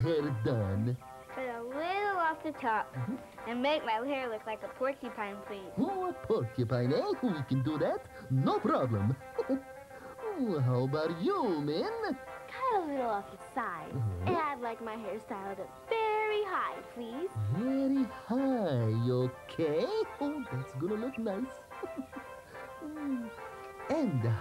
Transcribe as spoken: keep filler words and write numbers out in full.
hair done? Cut a little off the top Mhm. and make my hair look like a porcupine, please. Oh, a porcupine, eh? We can do that. No problem. Oh, how about you, Min? Cut a little off the side. Mhm. And I'd like my hair styled up very high, please. Very high, okay? Oh, that's gonna look nice. Mm. And